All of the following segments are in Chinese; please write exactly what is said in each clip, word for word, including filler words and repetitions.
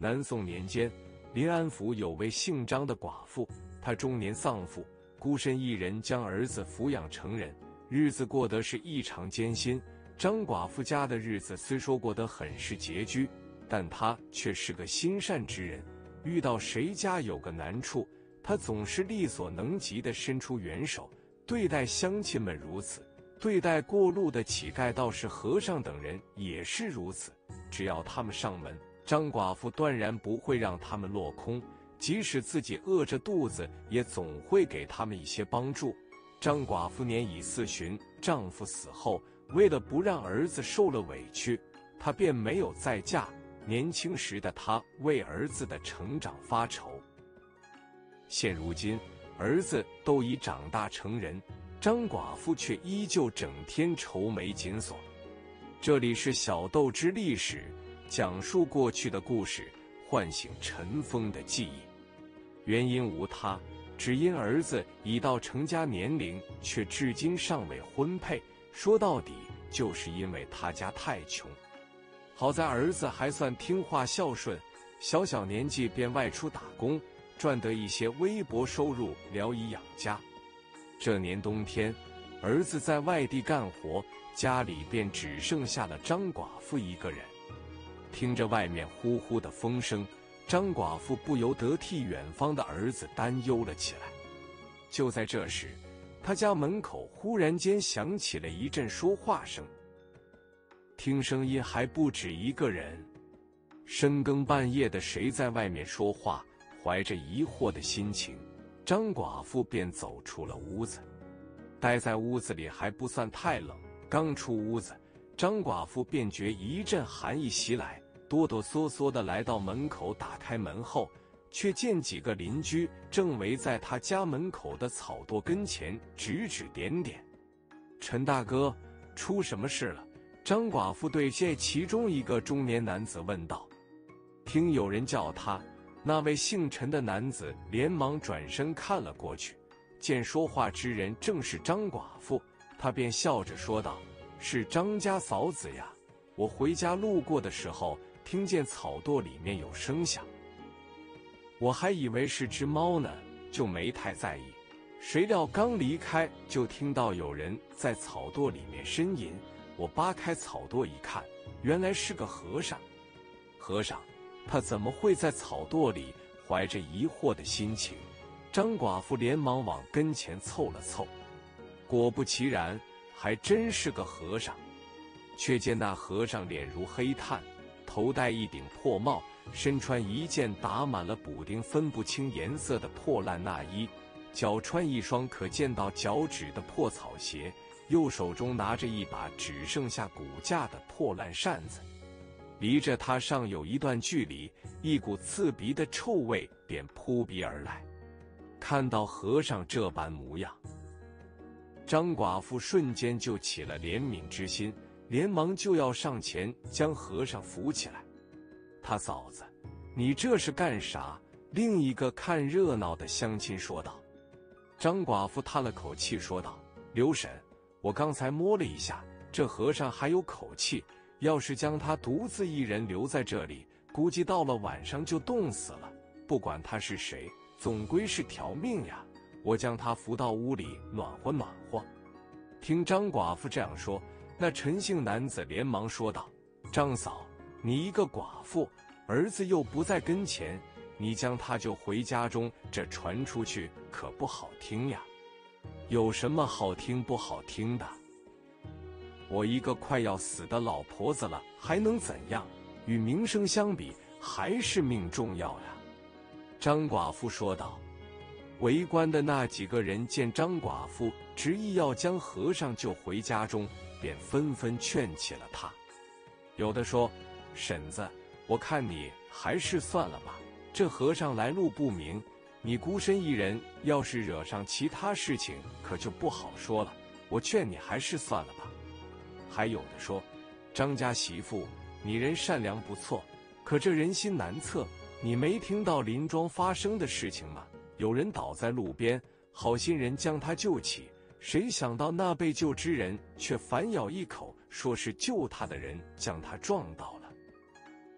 南宋年间，临安府有位姓张的寡妇，她中年丧父，孤身一人将儿子抚养成人，日子过得是异常艰辛。张寡妇家的日子虽说过得很是拮据，但她却是个心善之人，遇到谁家有个难处，她总是力所能及地伸出援手，对待乡亲们如此，对待过路的乞丐、道士、和尚等人也是如此。只要他们上门，张寡妇断然不会让他们落空，即使自己饿着肚子，也总会给他们一些帮助。张寡妇年已四旬，丈夫死后，为了不让儿子受了委屈，她便没有再嫁。年轻时的她为儿子的成长发愁。现如今，儿子都已长大成人，张寡妇却依旧整天愁眉紧锁。这里是小豆之历史，讲述过去的故事，唤醒尘封的记忆。原因无他，只因儿子已到成家年龄，却至今尚未婚配。说到底，就是因为他家太穷。好在儿子还算听话孝顺，小小年纪便外出打工，赚得一些微薄收入，聊以养家。这年冬天，儿子在外地干活，家里便只剩下了张寡妇一个人。听着外面呼呼的风声，张寡妇不由得替远方的儿子担忧了起来。就在这时，他家门口忽然间响起了一阵说话声。听声音还不止一个人，深更半夜的谁在外面说话？怀着疑惑的心情，张寡妇便走出了屋子。待在屋子里还不算太冷，刚出屋子，张寡妇便觉一阵寒意袭来，哆哆嗦嗦地来到门口，打开门后，却见几个邻居正围在他家门口的草垛跟前指指点点。陈大哥，出什么事了？张寡妇对这其中一个中年男子问道。听有人叫他，那位姓陈的男子连忙转身看了过去，见说话之人正是张寡妇，他便笑着说道：是张家嫂子呀，我回家路过的时候，听见草垛里面有声响，我还以为是只猫呢，就没太在意，谁料刚离开，就听到有人在草垛里面呻吟，我扒开草垛一看，原来是个和尚。和尚，他怎么会在草垛里？怀着疑惑的心情，张寡妇连忙往跟前凑了凑，果不其然，还真是个和尚。却见那和尚脸如黑炭，头戴一顶破帽，身穿一件打满了补丁分不清颜色的破烂衲衣，脚穿一双可见到脚趾的破草鞋，右手中拿着一把只剩下骨架的破烂扇子。离着他尚有一段距离，一股刺鼻的臭味便扑鼻而来。看到和尚这般模样，张寡妇瞬间就起了怜悯之心，连忙就要上前将和尚扶起来。他嫂子，你这是干啥？另一个看热闹的乡亲说道。张寡妇叹了口气说道：刘婶，我刚才摸了一下，这和尚还有口气，要是将他独自一人留在这里，估计到了晚上就冻死了。不管他是谁，总归是条命呀，我将他扶到屋里暖和暖和。听张寡妇这样说，那陈姓男子连忙说道：张嫂，你一个寡妇，儿子又不在跟前，你将他就回家中，这传出去可不好听呀。有什么好听不好听的？我一个快要死的老婆子了，还能怎样？与名声相比，还是命重要呀。张寡妇说道。围观的那几个人见张寡妇执意要将和尚救回家中，便纷纷劝起了他。有的说：婶子，我看你还是算了吧，这和尚来路不明，你孤身一人，要是惹上其他事情，可就不好说了，我劝你还是算了吧。还有的说：张家媳妇，你人善良不错，可这人心难测，你没听到林庄发生的事情吗？有人倒在路边，好心人将他救起，谁想到那被救之人却反咬一口，说是救他的人将他撞倒了。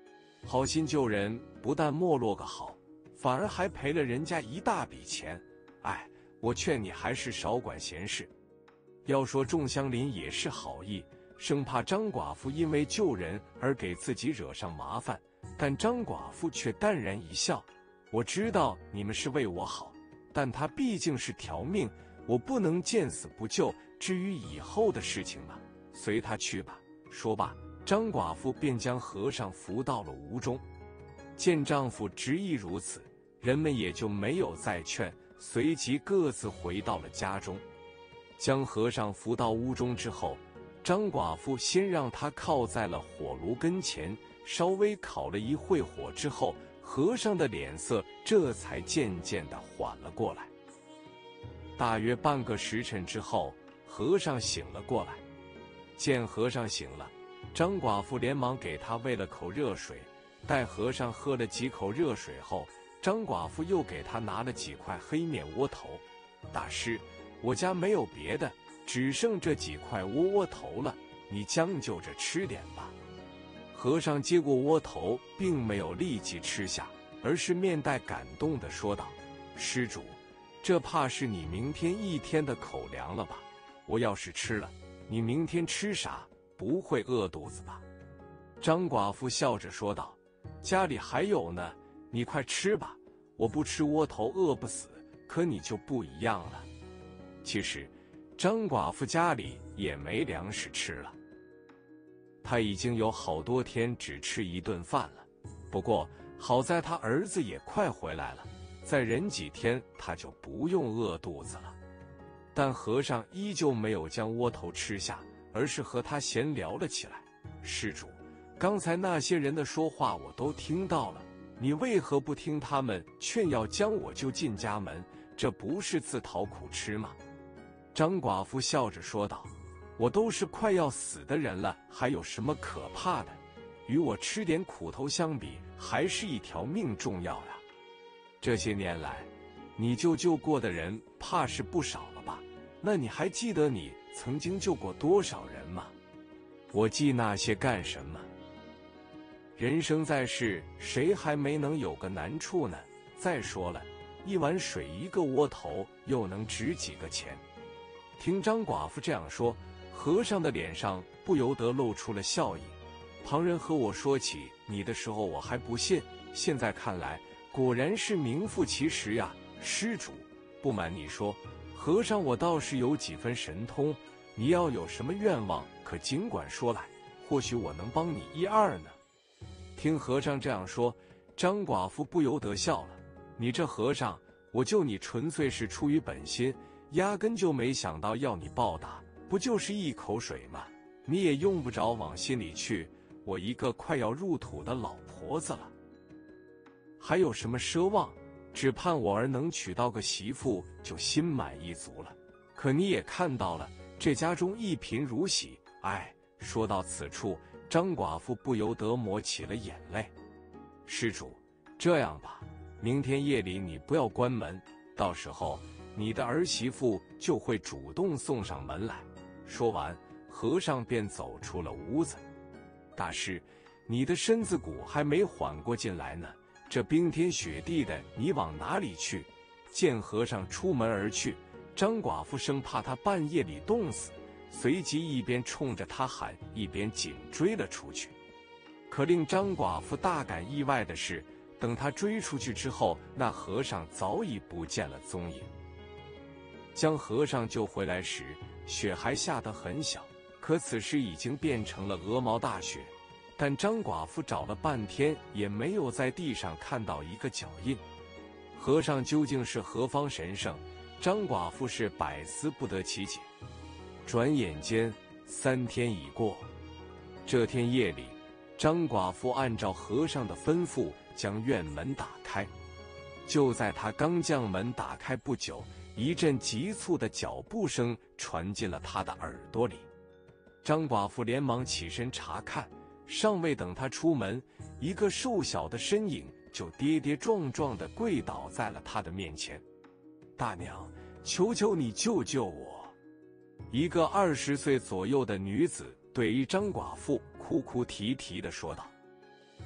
好心救人，不但没落个好，反而还赔了人家一大笔钱。哎，我劝你还是少管闲事。要说仲香林也是好意，生怕张寡妇因为救人而给自己惹上麻烦，但张寡妇却淡然一笑：我知道你们是为我好，但他毕竟是条命，我不能见死不救。至于以后的事情嘛，随他去吧。说罢，张寡妇便将和尚扶到了屋中。见丈夫执意如此，人们也就没有再劝，随即各自回到了家中。将和尚扶到屋中之后，张寡妇先让他靠在了火炉跟前，稍微烤了一会火之后，和尚的脸色这才渐渐地缓了过来。大约半个时辰之后，和尚醒了过来。见和尚醒了，张寡妇连忙给他喂了口热水。待和尚喝了几口热水后，张寡妇又给他拿了几块黑面窝头。大师，我家没有别的，只剩这几块窝窝头了，你将就着吃点吧。和尚接过窝头，并没有立即吃下，而是面带感动地说道：施主，这怕是你明天一天的口粮了吧？我要是吃了，你明天吃啥？不会饿肚子吧？张寡妇笑着说道：家里还有呢，你快吃吧。我不吃窝头饿不死，可你就不一样了。其实张寡妇家里也没粮食吃了，她已经有好多天只吃一顿饭了。不过好在她儿子也快回来了，再忍几天她就不用饿肚子了。但和尚依旧没有将窝头吃下，而是和他闲聊了起来。施主，刚才那些人的说话我都听到了，你为何不听他们劝，要将我救进家门？这不是自讨苦吃吗？张寡妇笑着说道：我都是快要死的人了，还有什么可怕的？与我吃点苦头相比，还是一条命重要呀。这些年来你救救过的人怕是不少了吧？那你还记得你曾经救过多少人吗？我记那些干什么？人生在世，谁还没能有个难处呢？再说了，一碗水一个窝头，又能值几个钱？听张寡妇这样说，和尚的脸上不由得露出了笑意。旁人和我说起你的时候，我还不信，现在看来，果然是名副其实呀。施主，不瞒你说，和尚我倒是有几分神通，你要有什么愿望，可尽管说来，或许我能帮你一二呢。听和尚这样说，张寡妇不由得笑了。你这和尚，我救你纯粹是出于本心，压根就没想到要你报答，不就是一口水吗？你也用不着往心里去，我一个快要入土的老婆子了，还有什么奢望？只盼我儿能娶到个媳妇，就心满意足了。可你也看到了，这家中一贫如洗。哎，说到此处，张寡妇不由得抹起了眼泪。施主，这样吧，明天夜里你不要关门，到时候你的儿媳妇就会主动送上门来。说完，和尚便走出了屋子。大师，你的身子骨还没缓过劲来呢，这冰天雪地的，你往哪里去？见和尚出门而去，张寡妇生怕他半夜里冻死，随即一边冲着他喊，一边紧追了出去。可令张寡妇大感意外的是，等他追出去之后，那和尚早已不见了踪影。将和尚救回来时，雪还下得很小，可此时已经变成了鹅毛大雪。但张寡妇找了半天，也没有在地上看到一个脚印。和尚究竟是何方神圣？张寡妇是百思不得其解。转眼间，三天已过。这天夜里，张寡妇按照和尚的吩咐，将院门打开。就在他刚将门打开不久，一阵急促的脚步声传进了他的耳朵里。张寡妇连忙起身查看，尚未等他出门，一个瘦小的身影就跌跌撞撞地跪倒在了他的面前。大娘，求求你救救我！一个二十岁左右的女子对于张寡妇哭哭啼啼地说道。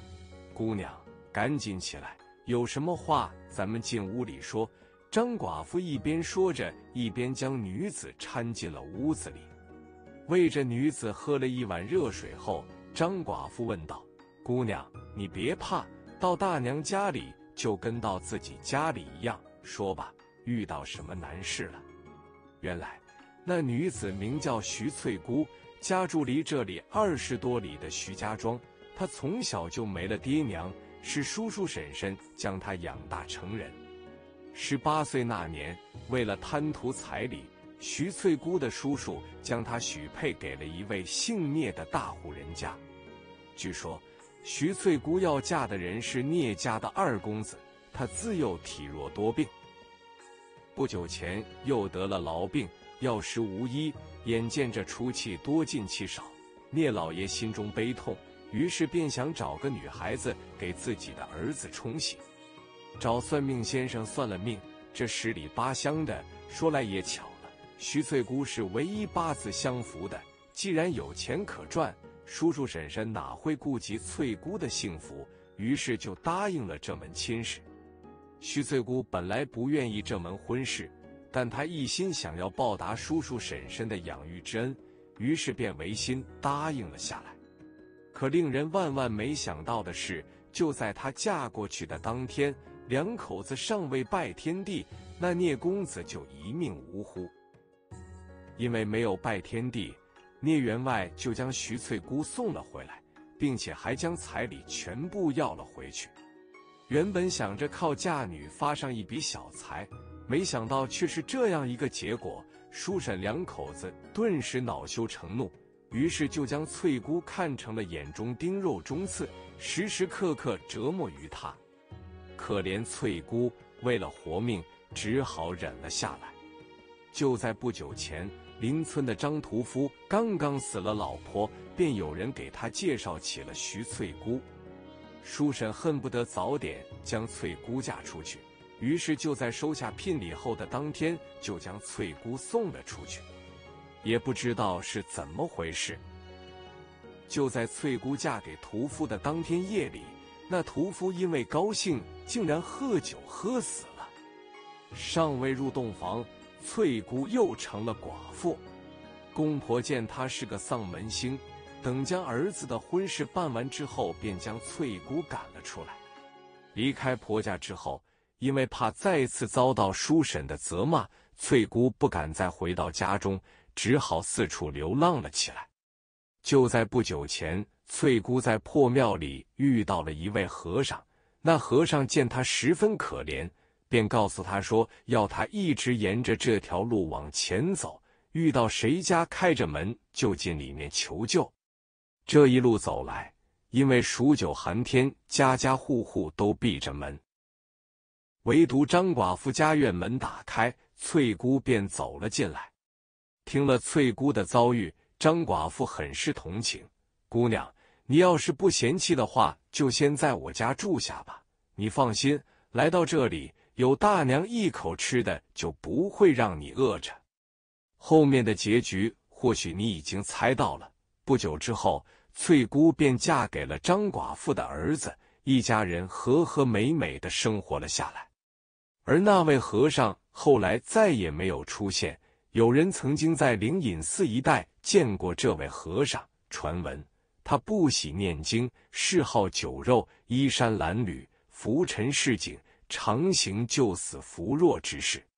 姑娘，赶紧起来，有什么话咱们进屋里说。张寡妇一边说着，一边将女子搀进了屋子里。喂着女子喝了一碗热水后，张寡妇问道：“姑娘，你别怕，到大娘家里就跟到自己家里一样，说吧，遇到什么难事了？”原来那女子名叫徐翠姑，家住离这里二十多里的徐家庄。她从小就没了爹娘，是叔叔婶婶将她养大成人。十八岁那年，为了贪图彩礼，徐翠姑的叔叔将她许配给了一位姓聂的大户人家。据说徐翠姑要嫁的人是聂家的二公子，他自幼体弱多病，不久前又得了痨病，药石无医，眼见着出气多进气少，聂老爷心中悲痛，于是便想找个女孩子给自己的儿子冲喜。找算命先生算了命，这十里八乡的，说来也巧了，徐翠姑是唯一八字相符的。既然有钱可赚，叔叔婶婶哪会顾及翠姑的幸福，于是就答应了这门亲事。徐翠姑本来不愿意这门婚事，但她一心想要报答叔叔婶婶的养育之恩，于是便违心答应了下来。可令人万万没想到的是，就在她嫁过去的当天，两口子尚未拜天地，那聂公子就一命呜呼。因为没有拜天地，聂员外就将徐翠姑送了回来，并且还将彩礼全部要了回去。原本想着靠嫁女发上一笔小财，没想到却是这样一个结果。叔婶两口子顿时恼羞成怒，于是就将翠姑看成了眼中钉肉中刺，时时刻刻折磨于她。可怜翠姑为了活命，只好忍了下来。就在不久前，邻村的张屠夫刚刚死了老婆，便有人给他介绍起了徐翠姑。叔婶恨不得早点将翠姑嫁出去，于是就在收下聘礼后的当天，就将翠姑送了出去。也不知道是怎么回事，就在翠姑嫁给屠夫的当天夜里，那屠夫因为高兴，竟然喝酒喝死了。尚未入洞房，翠姑又成了寡妇。公婆见她是个丧门星，等将儿子的婚事办完之后，便将翠姑赶了出来。离开婆家之后，因为怕再次遭到叔婶的责骂，翠姑不敢再回到家中，只好四处流浪了起来。就在不久前，翠姑在破庙里遇到了一位和尚，那和尚见她十分可怜，便告诉她说，要她一直沿着这条路往前走，遇到谁家开着门，就进里面求救。这一路走来，因为数九寒天，家家户户都闭着门，唯独张寡妇家院门打开，翠姑便走了进来。听了翠姑的遭遇，张寡妇很是同情。姑娘，你要是不嫌弃的话，就先在我家住下吧。你放心，来到这里，有大娘一口吃的，就不会让你饿着。后面的结局，或许你已经猜到了。不久之后，翠姑便嫁给了张寡妇的儿子，一家人和和美美的生活了下来。而那位和尚后来再也没有出现。有人曾经在灵隐寺一带见过这位和尚，传闻他不喜念经，嗜好酒肉，衣衫褴褛，浮沉市井，常行救死扶弱之事。